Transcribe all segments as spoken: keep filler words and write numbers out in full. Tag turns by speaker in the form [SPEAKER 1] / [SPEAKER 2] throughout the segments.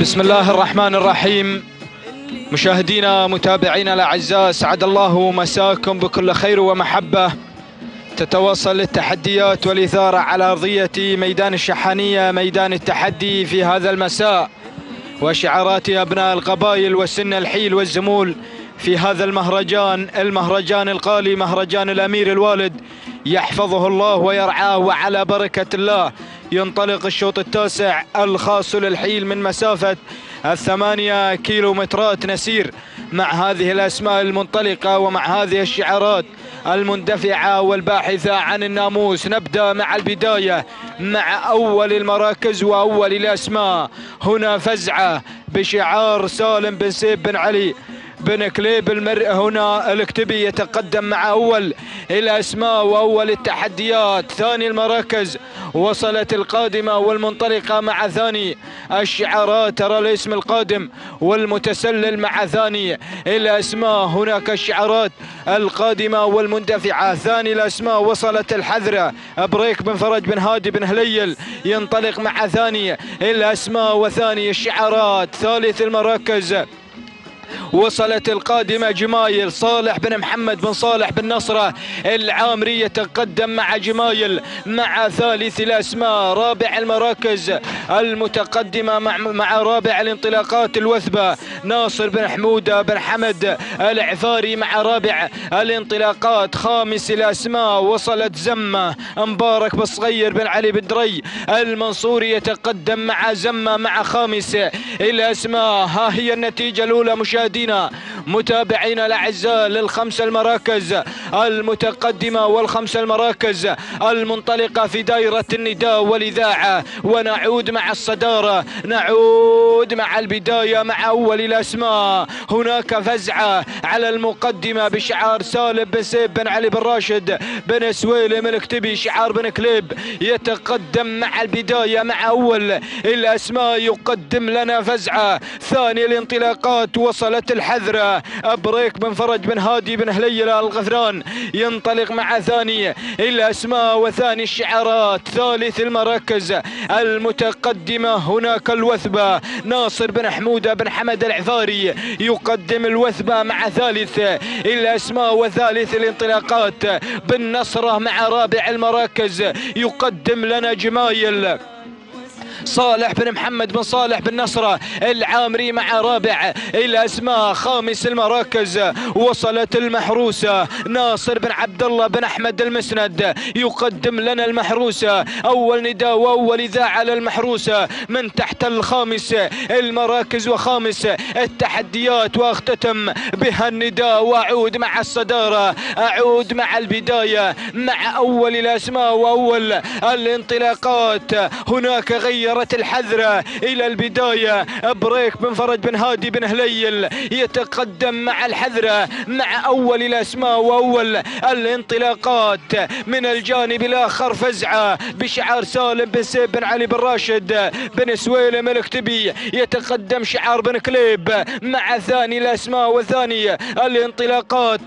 [SPEAKER 1] بسم الله الرحمن الرحيم. مشاهدينا متابعينا الأعزاء، سعد الله مساكم بكل خير ومحبة. تتواصل التحديات والإثارة على أرضية ميدان الشحانية، ميدان التحدي في هذا المساء، وشعارات أبناء القبائل وسن الحيل والزمول في هذا المهرجان، المهرجان الغالي، مهرجان الأمير الوالد، يحفظه الله ويرعاه. وعلى بركة الله ينطلق الشوط التاسع الخاص للحيل من مسافة الثمانية كيلومترات. نسير مع هذه الأسماء المنطلقة ومع هذه الشعارات المندفعة والباحثة عن الناموس. نبدأ مع البداية مع أول المراكز وأول الأسماء. هنا فزعة بشعار سالم بن سيف بن علي بن كليب المرء. هنا الاكتبي يتقدم مع أول الأسماء وأول التحديات. ثاني المراكز وصلت القادمة والمنطلقة مع ثاني الشعارات. ترى الاسم القادم والمتسلل مع ثاني الأسماء. هناك الشعارات القادمة والمندفعة. ثاني الأسماء وصلت الحذرة. بريك بن فرج بن هادي بن هليل ينطلق مع ثاني الأسماء وثاني الشعارات. ثالث المراكز وصلت القادمة جمايل. صالح بن محمد بن صالح بن نصرة العامري يتقدم مع جمايل مع ثالث الأسماء. رابع المراكز المتقدمة مع, مع رابع الانطلاقات الوثبة ناصر بن حمودة بن حمد العفاري مع رابع الانطلاقات. خامس الأسماء وصلت زمة مبارك بن صغير بن علي بن دري المنصوري يتقدم مع زمة مع خامس الأسماء. ها هي النتيجة الأولى مشاهدينا متابعينا الأعزاء للخمس المراكز المتقدمة والخمس المراكز المنطلقة في دائرة النداء والإذاعة. ونعود مع الصدارة، نعود مع البداية مع أول الأسماء. هناك فزعة على المقدمة بشعار سالم بن سيف بن علي بن راشد بن سويلم الاكتبي شعار بن كليب يتقدم مع البداية مع أول الأسماء. يقدم لنا فزعة. ثاني الانطلاقات وصلت الحذرة. بريك بن فرج بن هادي بن هليل الغفران ينطلق مع ثاني الأسماء وثاني الشعارات. ثالث المراكز المتقدمة هناك الوثبة ناصر بن حمودة بن حمد العفاري يقدم الوثبة مع ثالث الأسماء وثالث الانطلاقات. بن نصرة مع رابع المراكز يقدم لنا جمايل. صالح بن محمد بن صالح بن نصرة العامري مع رابع الأسماء. خامس المراكز وصلت المحروسة ناصر بن عبد الله بن أحمد المسند يقدم لنا المحروسة. أول نداء وأول إذاعة للمحروسة من تحت الخامس المراكز وخامس التحديات. وأختتم بها النداء وأعود مع الصدارة، أعود مع البداية مع أول الأسماء وأول الانطلاقات. هناك غير الحذرة إلى البداية. بريك بن فرج بن هادي بن هليل يتقدم مع الحذرة مع أول الأسماء وأول الانطلاقات. من الجانب الآخر فزعة بشعار سالم بن سيف بن علي بن راشد بن سويلم الاكتبي يتقدم شعار بن كليب مع ثاني الأسماء وثاني الانطلاقات.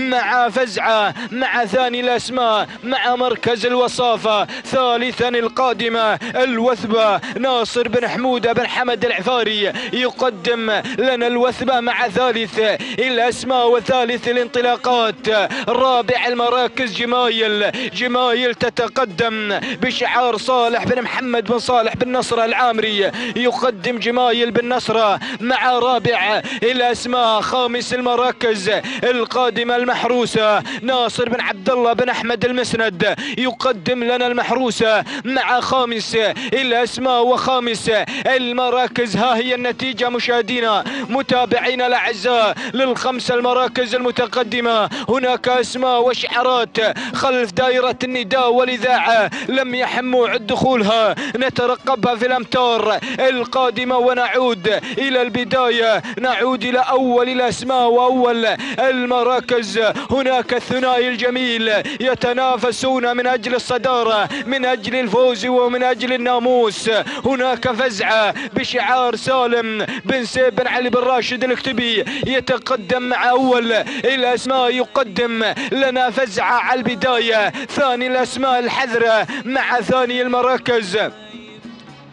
[SPEAKER 1] مع فزعة مع ثاني الأسماء مع مركز الوصافة. ثالثا القادمة الوثبة ناصر بن حمودة بن حمد العفاري يقدم لنا الوثبة مع ثالث الأسماء وثالث الانطلاقات. رابع المراكز جمايل. جمايل تتقدم بشعار صالح بن محمد بن صالح بن نصر العامري يقدم جمايل بن نصرة مع رابع الأسماء. خامس المراكز القادمة المحروسة ناصر بن عبد الله بن أحمد المسند يقدم لنا المحروسة مع خامس الأسماء وخامس المراكز. ها هي النتيجة مشاهدينا متابعينا الأعزاء للخمس المراكز المتقدمة. هناك أسماء وشعارات خلف دائرة النداء والإذاعة لم يحم موعد دخولها، نترقبها في الأمتار القادمة. ونعود إلى البداية، نعود إلى أول الأسماء وأول المراكز. هناك الثنائي الجميل يتنافسون من أجل الصدارة، من أجل الفوز ومن أجل الناموس. هناك فزعة بشعار سالم بن سيف بن علي بن راشد الاكتبي يتقدم مع أول الأسماء يقدم لنا فزعة على البداية. ثاني الأسماء الحذرة مع ثاني المراكز.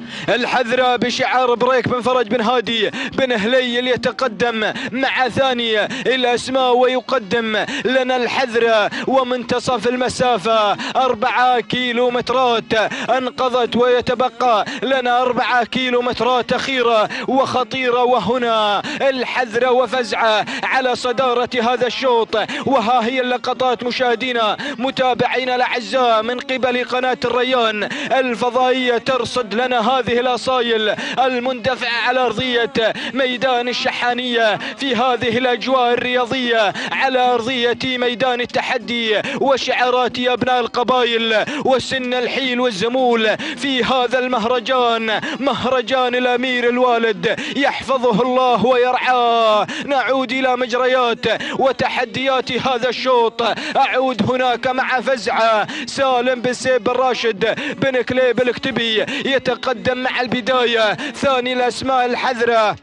[SPEAKER 1] الحذرة بشعار بريك بن فرج بن هادي بن هليل يتقدم مع ثاني الأسماء ويقدم لنا الحذرة. ومنتصف المسافة أربعة كيلومترات انقضت ويتبقى لنا أربعة كيلومترات أخيرة وخطيرة. وهنا الحذرة وفزعة على صدارة هذا الشوط. وها هي اللقطات مشاهدينا متابعينا الأعزاء من قبل قناة الريان الفضائية ترصد لنا هذه الأصايل المندفعة على أرضية ميدان الشحانية في هذه الأجواء الرياضية على أرضية ميدان التحدي وشعارات أبناء القبائل وسن الحيل والزمول في هذا المهرجان، مهرجان الأمير الوالد يحفظه الله ويرعاه. نعود إلى مجريات وتحديات هذا الشوط. أعود هناك مع فزعة سالم بن سيف بن راشد بن كليب الكتبي يتقدم مع البداية. ثاني الأسماء الحذرة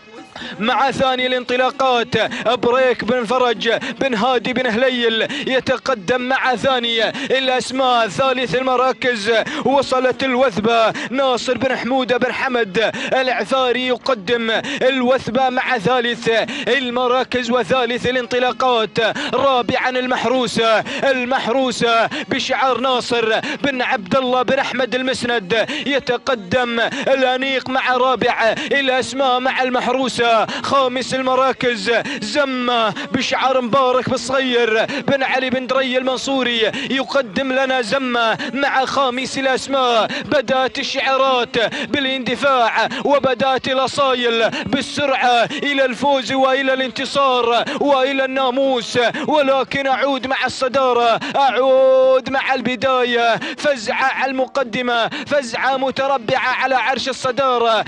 [SPEAKER 1] مع ثاني الانطلاقات بريك بن فرج بن هادي بن هليل يتقدم مع ثاني الأسماء. ثالث المراكز وصلت الوثبة ناصر بن حمودة بن حمد العفاري يقدم الوثبة مع ثالث المراكز وثالث الانطلاقات. رابعا المحروسة المحروسة بشعار ناصر بن عبد الله بن أحمد المسند يتقدم الأنيق مع رابع الأسماء مع المحروسة. خامس المراكز زمة بشعار مبارك بالصغير بن علي بن دري المنصوري يقدم لنا زمة مع خامس الأسماء. بدأت الشعارات بالاندفاع وبدأت الأصايل بالسرعة إلى الفوز وإلى الانتصار وإلى الناموس. ولكن أعود مع الصدارة، أعود مع البداية. فزعة على المقدمة، فزعة متربعة على عرش الصدارة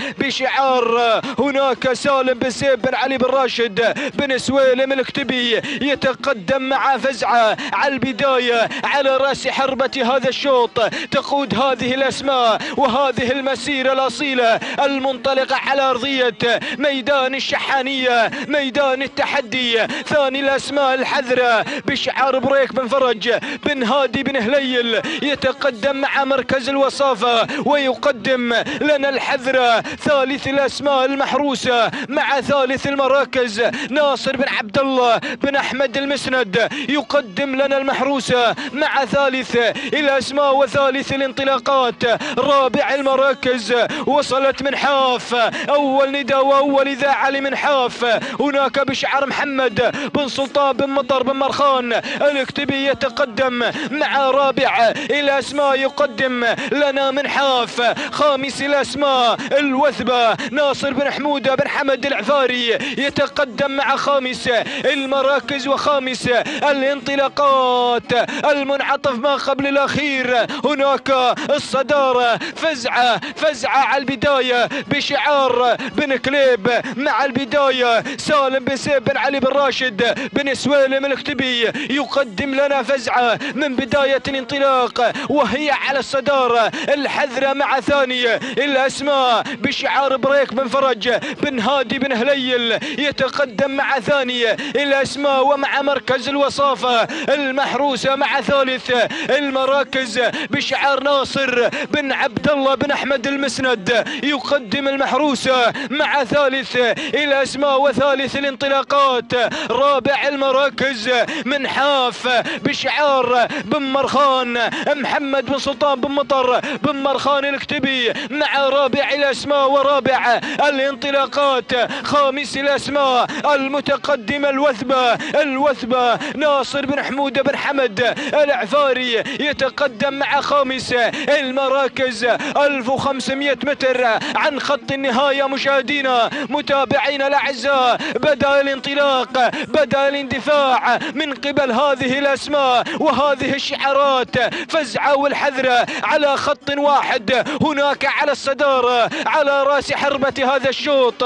[SPEAKER 1] بشعار هناك سالم بن سيف بن علي بن راشد بن سويلم الكتبي يتقدم مع فزعة على البداية على رأس حربة هذا الشوط. تقود هذه الأسماء وهذه المسيرة الأصيلة المنطلقة على أرضية ميدان الشحانية ميدان التحدي. ثاني الأسماء الحذرة بشعار بريك بن فرج بن هادي بن هليل يتقدم مع مركز الوصافة ويقدم لنا الحذرة. ثالث الأسماء المحروسة مع ثالث المراكز ناصر بن عبد الله بن أحمد المسند يقدم لنا المحروسة مع ثالث الأسماء وثالث الانطلاقات. رابع المراكز وصلت من حاف أول نداء وأول إذاعة لمن حاف هناك بشعار محمد بن سلطان بن مطر بن مرخان الكتبي يتقدم مع رابع الأسماء يقدم لنا من حاف. خامس الأسماء الوثبة ناصر بن حمودة بن حمد العفاري يتقدم مع خامس المراكز وخامس الانطلاقات. المنعطف ما قبل الأخير هناك الصدارة. فزعة فزعة على البداية بشعار بن كليب مع البداية. سالم بن سيف بن علي بن راشد بن سويلم الكتبي يقدم لنا فزعة من بداية الانطلاق وهي على الصدارة. الحذرة مع ثانية الأسماء بشعار بريك بن فرج بن هادي بن هليل يتقدم مع ثانية الأسماء ومع مركز الوصافة. المحروسة مع ثالث المراكز بشعار ناصر بن عبد الله بن أحمد المسند يقدم المحروسة مع ثالث الأسماء وثالث الانطلاقات. رابع المراكز من حاف بشعار بن مرخان محمد بن سلطان بن مطر بن مرخان الكتبي مع رابع الأسماء ورابع الانطلاقات. خامس الأسماء المتقدمة الوثبة الوثبة ناصر بن حمودة بن حمد العفاري يتقدم مع خامس المراكز ألف وخمسمئة متر عن خط النهاية. مشاهدينا متابعينا الأعزاء بدأ الانطلاق، بدأ الاندفاع من قبل هذه الأسماء وهذه الشعارات. فزعة والحذرة على خط واحد هناك على الصدارة على رأس حربة هذا الشوط.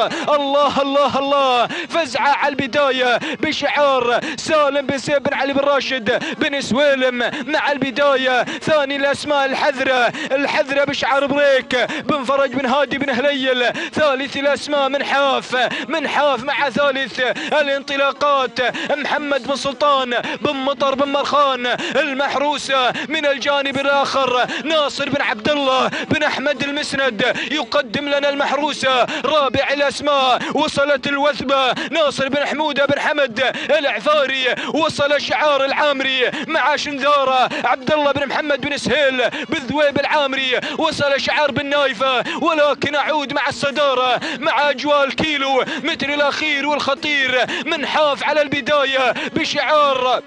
[SPEAKER 1] الله الله الله. فزعة على البداية بشعار سالم بن سيف بن علي بن راشد بن سويلم مع البداية. ثاني الأسماء الحذرة الحذرة بشعار بريك بن فرج بن هادي بن هليل. ثالث الأسماء من حاف من حاف مع ثالث الانطلاقات محمد بن سلطان بن مطر بن مرخان. المحروسة من الجانب الآخر ناصر بن عبد الله بن أحمد المسند يقدم لنا المحروسة. رابع الأسماء وصلت الوثبة ناصر بن حمودة بن حمد العفاري. وصل الشعار العامري مع شنذارة عبد الله بن محمد بن سهيل بالذويب العامري. وصل شعار بن نايفة ولكن أعود مع الصدارة مع أجواء الكيلو متر الأخير والخطير من حاف على البداية بشعار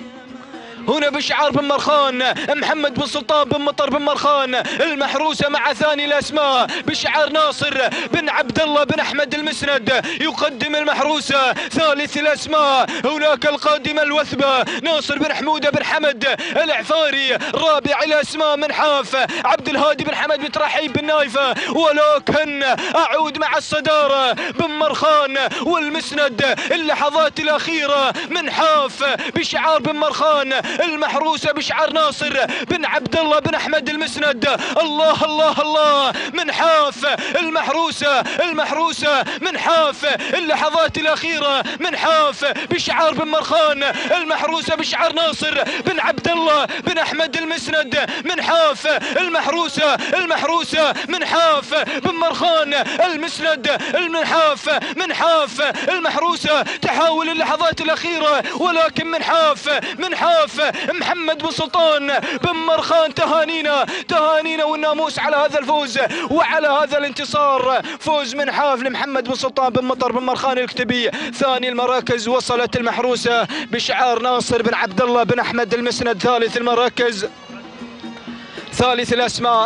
[SPEAKER 1] هنا بشعار بن مرخان محمد بن سلطان بن مطر بن مرخان. المحروسة مع ثاني الأسماء بشعار ناصر بن عبد الله بن أحمد المسند يقدم المحروسة. ثالث الأسماء هناك القادمة الوثبة ناصر بن حمودة بن حمد العفاري. رابع الأسماء من حاف عبد الهادي بن حمد بن ترحيب بن نايفة ولكن أعود مع الصدارة بن مرخان والمسند. اللحظات الأخيرة من حاف بشعار بن مرخان. المحروسة بشعار ناصر بن عبد الله بن أحمد المسند. الله الله الله من حاف المحروسة المحروسة من حاف. اللحظات الأخيرة من حاف بشعار بن مرخان. المحروسة بشعار ناصر بن عبد الله بن أحمد المسند من حاف. المحروسة المحروسة من حاف بن مرخان المسند. من حاف من حاف المحروسة تحاول اللحظات الأخيرة ولكن من حاف من حاف محمد بن سلطان بن مرخان. تهانينا تهانينا والناموس على هذا الفوز وعلى هذا الانتصار. فوز من حاف لمحمد بن سلطان بن مطر بن مرخان الكتبي. ثاني المراكز وصلت المحروسة بشعار ناصر بن عبد الله بن أحمد المسند. ثالث المراكز ثالث الأسماء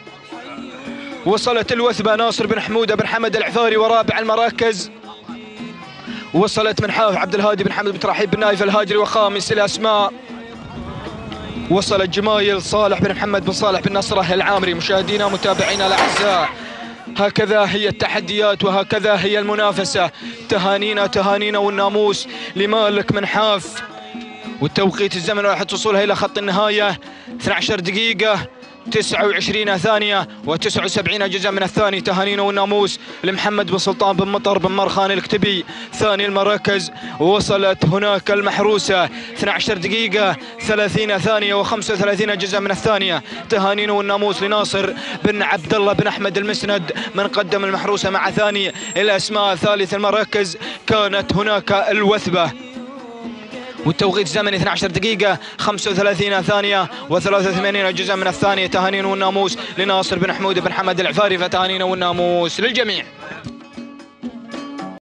[SPEAKER 1] وصلت الوثبة ناصر بن حمودة بن حمد العفاري. ورابع المراكز وصلت من حاف عبد الهادي بن حمد بن ترحيب بن نايف الهاجري. وخامس الأسماء وصلت جمايل صالح بن محمد بن صالح بن نصره العامري. مشاهدينا ومتابعينا الأعزاء هكذا هي التحديات وهكذا هي المنافسة. تهانينا تهانينا والناموس لمالك من حاف. والتوقيت الزمن راح توصلها إلى خط النهاية اثنتي عشرة دقيقة تسعة وعشرين ثانية وتسعة وسبعين جزء من الثاني. تهانينا والناموس لمحمد بن سلطان بن مطر بن مرخان الكتبي. ثاني المراكز وصلت هناك المحروسة اثنتي عشرة دقيقة ثلاثين ثانية وخمسة وثلاثين جزء من الثانية. تهانينا والناموس لناصر بن عبد الله بن أحمد المسند من قدم المحروسة مع ثاني الأسماء. ثالث المراكز كانت هناك الوثبة والتوقيت الزمني اثنتي عشرة دقيقة خمسة وثلاثين ثانية وثلاثة وثمانين جزء من الثانية. تهانينا والناموس لناصر بن حمود بن حمد العفاري. فتهانينا والناموس للجميع.